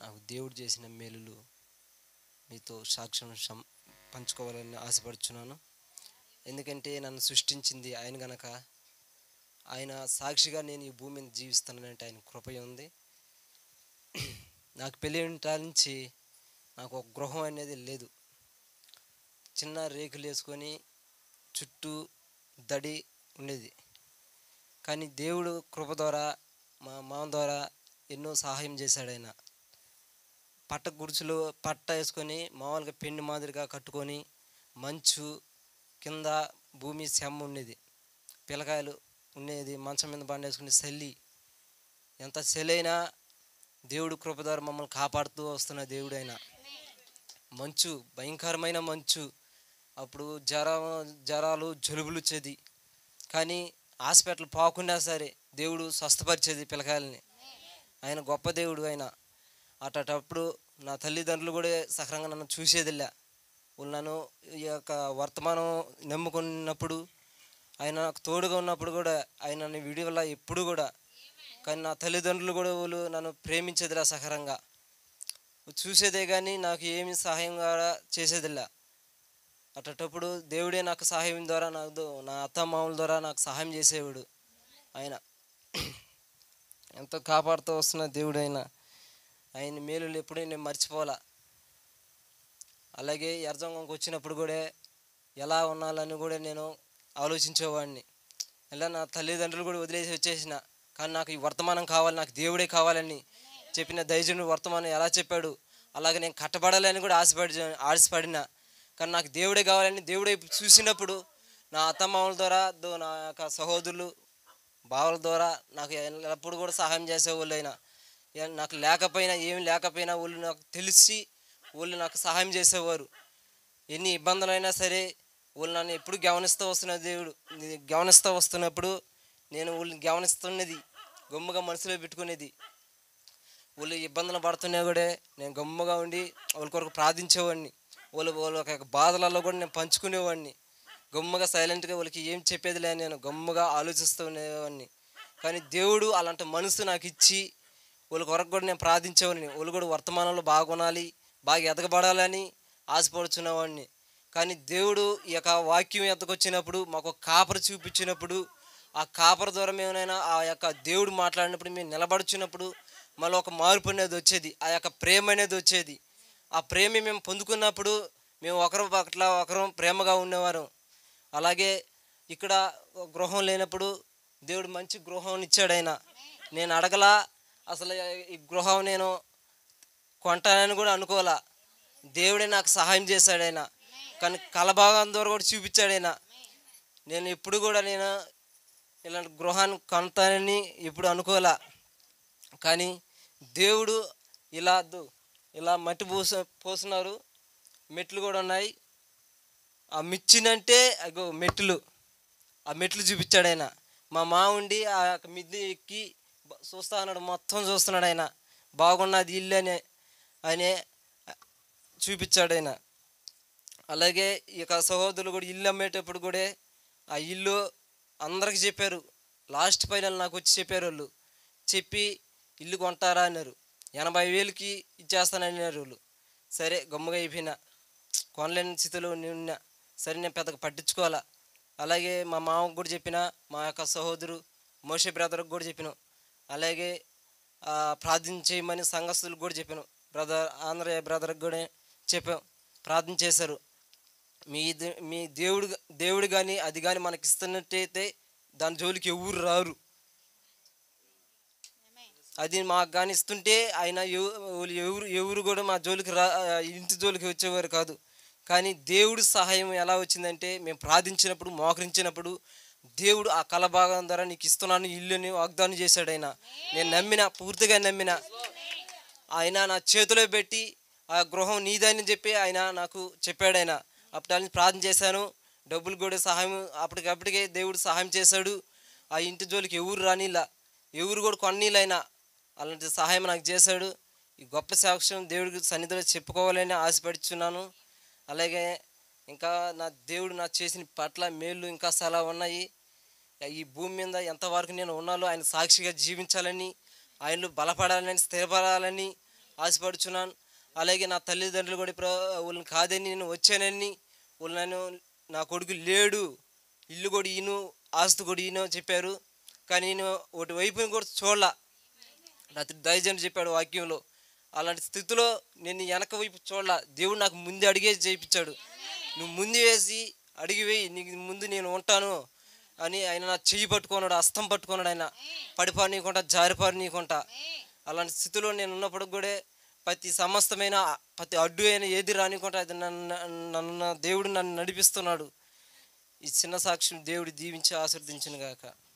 నాకు దేవుడు చేసిన మేలులు మీతో సాక్ష్యం పంచుకోవాలని ఆశపడుచున్నాను. ఎందుకంటే నన్ను సృష్టించింది ఆయన గనక, ఆయన సాక్షిగా నేను ఈ భూమి మీద జీవిస్తున్నానంటే ఆయన కృప ఉంది. నాకు పెళ్ళి నుంచి నాకు ఒక గృహం అనేది లేదు. చిన్న రేకులు వేసుకొని చుట్టూ దడి ఉండేది. కానీ దేవుడు కృప ద్వారా మా మామ ద్వారా ఎన్నో సహాయం చేశాడు. ఆయన గుడిసెలు పట్ట వేసుకొని మామూలుగా పెండి మాదిరిగా కట్టుకొని మంచు కింద భూమి సెమ్మ ఉండేది, పిల్లకాయలు ఉండేది, మంచం మీద బండేసుకుని చలి, ఎంత చలి అయినా దేవుడు కృప ద్వారా మమ్మల్ని కాపాడుతూ వస్తున్న దేవుడు. ఆయన మంచు, భయంకరమైన మంచు, అప్పుడు జ్వరాలు జలుబులు వచ్చేది. కానీ హాస్పిటల్ పోకుండా సరే దేవుడు స్వస్థపరిచేది పిల్లకాయలని. ఆయన గొప్ప దేవుడు. ఆయన అటప్పుడు నా తల్లిదండ్రులు కూడా సక్రంగా నన్ను చూసేదిలే. వాళ్ళు నన్ను ఈ యొక్క వర్తమానం నమ్ముకున్నప్పుడు, ఆయన నాకు తోడుగా ఉన్నప్పుడు కూడా ఆయన నన్ను విడివల్ల ఎప్పుడు కూడా. కానీ నా తల్లిదండ్రులు కూడా వాళ్ళు నన్ను ప్రేమించేదిలా, సహరంగా చూసేదే కానీ నాకు ఏమి సహాయం కూడా చేసేదిలే. అటప్పుడు దేవుడే నాకు సహాయం ద్వారా, నాకు నా అత్తమామల ద్వారా నాకు సహాయం చేసేవాడు. ఆయన ఎంతో కాపాడుతూ వస్తున్న దేవుడు. ఆయన మేలులు ఎప్పుడూ నేను మర్చిపోవాలా. అలాగే ఎర్జంగంకి వచ్చినప్పుడు కూడా ఎలా ఉండాలని కూడా నేను ఆలోచించేవాడిని. ఇలా నా తల్లిదండ్రులు కూడా వదిలేసి వచ్చేసిన. కానీ నాకు ఈ వర్తమానం కావాలి, నాకు దేవుడే కావాలని చెప్పిన దైవజనుడు వర్తమానం ఎలా చెప్పాడు అలాగే నేను కట్టబడాలని కూడా ఆశపడినా. కానీ నాకు దేవుడే కావాలని దేవుడే చూసినప్పుడు నా అత్తమామల ద్వారా, నా యొక్క సహోదరులు బావల ద్వారా నాకు ఎప్పుడు కూడా సహాయం చేసేవాళ్ళు. అయినా నాకు లేకపోయినా ఏమి లేకపోయినా వాళ్ళు నాకు తెలిసి వాళ్ళు నాకు సహాయం చేసేవారు. ఎన్ని ఇబ్బందులైనా సరే వాళ్ళు నన్ను ఎప్పుడు గమనిస్తూ వస్తున్న దేవుడు. గమనిస్తూ వస్తున్నప్పుడు నేను వాళ్ళని గమనిస్తున్నది గమ్ముగా మనసులో పెట్టుకునేది. వాళ్ళు ఇబ్బందులు పడుతున్నా కూడా నేను గమ్ముగా ఉండి వాళ్ళ కొరకు ప్రార్థించేవాడిని. వాళ్ళ యొక్క బాధలలో కూడా నేను పంచుకునేవాడిని. గమ్ముగా సైలెంట్గా వాళ్ళకి ఏం చెప్పేది లే, నేను గమ్ముగా ఆలోచిస్తూ ఉండేవాడిని. కానీ దేవుడు అలాంటి మనసు నాకు ఇచ్చి వాళ్ళ కొరకు కూడా నేను ప్రార్థించేవాడిని. వాళ్ళు కూడా వర్తమానంలో బాగుండాలి, బాగా ఎదగబడాలని ఆశపడుచున్నవాడిని. కానీ దేవుడు ఈ యొక్క వాక్యం ఎద్దకొచ్చినప్పుడు మాకు కాపర చూపించినప్పుడు, ఆ కాపర ద్వారా మేమైనా ఆ యొక్క దేవుడు మాట్లాడినప్పుడు మేము నిలబడుచున్నప్పుడు మళ్ళీ ఒక మార్పు అనేది వచ్చేది, ఆ యొక్క ప్రేమ అనేది వచ్చేది. ఆ ప్రేమ మేము పొందుకున్నప్పుడు మేము ఒకరి పట్ల ఒకరు ప్రేమగా ఉండేవారు. అలాగే ఇక్కడ గృహం లేనప్పుడు దేవుడు మంచి గృహం ఇచ్చాడు. ఆయన నేను అడగలా, అసలు ఈ గృహం నేను కొంటానని కూడా అనుకోవాలా. దేవుడే నాకు సహాయం చేశాడు. ఆయన కానీ కలభాగం ద్వారా కూడా చూపించాడు. ఆయన నేను ఎప్పుడు కూడా నేను ఇలాంటి గృహాన్ని కొంటానని ఎప్పుడు అనుకోలే. కానీ దేవుడు ఇలా మట్టి పోస్తున్నారు, మెట్లు కూడా ఉన్నాయి. ఆ మిచ్చినంటే అగో మెట్లు, ఆ మెట్లు చూపించాడు. ఆయన మా ఉండి ఆ యొక్క మిద్ది ఎక్కి చూస్తా ఉన్నాడు, మొత్తం చూస్తున్నాడు. ఆయన బాగున్నది ఇల్లు అని ఆయనే చూపించాడు. ఆయన అలాగే ఈ యొక్క సహోదరులు కూడా ఇల్లు అమ్మేటప్పుడు కూడా ఆ ఇల్లు అందరికి చెప్పారు. లాస్ట్ ఫైనల్ నాకు వచ్చి చెప్పారు. వాళ్ళు చెప్పి ఇల్లు కొంటారా అన్నారు. 80,000కి ఇచ్చేస్తానన్నారు వాళ్ళు. సరే గమ్ముగా అయిపోయినా, కొనలేని స్థితిలో ఉన్నా. సరే నేను పెద్దగా పట్టించుకోవాలా. అలాగే మా మామకు కూడా చెప్పిన, మా యొక్క సహోదరు మోషే బ్రదర్కి కూడా చెప్పినాం. అలాగే ప్రార్థన చేయమని సంఘస్థులకు కూడా చెప్పాను. ఆంధ్రయ్య బ్రదర్కి కూడా చెప్పాం, ప్రార్థన చేశారు. మీ దేవుడు కానీ అది కానీ మనకి ఇస్తున్నట్టయితే దాని జోలికి ఎవరు రారు. అది మాకు కానీ ఇస్తుంటే ఆయన ఎవరు కూడా మా జోలికి ఇంటి జోలికి వచ్చేవారు కాదు. కానీ దేవుడి సహాయం ఎలా వచ్చిందంటే మేము ప్రార్థించినప్పుడు, మోకరించినప్పుడు దేవుడు ఆ కలభాగం ద్వారా నీకు ఇస్తున్నాను ఇల్లుని వాగ్దానం చేశాడు. ఆయన నేను నమ్మిన, పూర్తిగా నమ్మిన. ఆయన నా చేతిలో పెట్టి ఆ గృహం నీదని చెప్పి ఆయన నాకు చెప్పాడు. ఆయన అప్పటి ప్రార్థన చేశాను. డబ్బులు కూడా సహాయం అప్పటికప్పటికే దేవుడు సహాయం చేశాడు. ఆ ఇంటి జోలికి ఎవరు రానిలా, ఎవరు కూడా కొన్నీళ్ళైనా అలాంటి సహాయం నాకు చేశాడు. ఈ గొప్ప సాక్ష్యం దేవుడికి సన్నిధిలో చెప్పుకోవాలని ఆశపడుచున్నాను. అలాగే ఇంకా నా దేవుడు నాకు చేసిన పట్ల మేలు ఇంకా చాలా ఉన్నాయి. ఈ భూమి మీద ఎంతవరకు నేను ఉన్నాలో ఆయన సాక్షిగా జీవించాలని, ఆయనలో బలపడాలని, స్థిరపడాలని ఆశపడుచున్నాను. అలాగే నా తల్లిదండ్రులు కూడా వాళ్ళని కాదని నేను వచ్చానని, వాళ్ళు నన్ను నా కొడుకు లేడు, ఇల్లు కూడా ఈయను, ఆస్తి కూడా ఈయను చెప్పారు. కానీ నేను ఒకటి వైపుని కూడా చూడలా. రాత్రి దైవజనుడు చెప్పాడు వాక్యంలో, అలాంటి స్థితిలో నేను వెనక వైపు చూడలా. దేవుడు నాకు ముందు అడిగేసి చేయించాడు. నువ్వు ముందు వేసి అడిగి వేయి, నీకు ముందు నేను ఉంటాను అని ఆయన నా చెయ్యి పట్టుకున్నాడు, హస్తం పట్టుకున్నాడు. ఆయన పడిపారనీయకుండా జారిపారనీయకుండా. అలాంటి స్థితిలో నేను ఉన్నప్పుడు కూడా ప్రతి సమస్తమైన ప్రతి అడ్డు అయినా ఏది రానికుండా అది దేవుడు నన్ను నడిపిస్తున్నాడు. ఈ చిన్న సాక్ష్యం దేవుడు దీవించి ఆశీర్వదించును గాక.